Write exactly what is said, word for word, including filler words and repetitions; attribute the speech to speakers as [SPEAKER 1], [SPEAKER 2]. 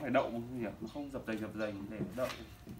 [SPEAKER 1] phải đậu nhỉ, nó không dập dềnh dập dềnh để đậu.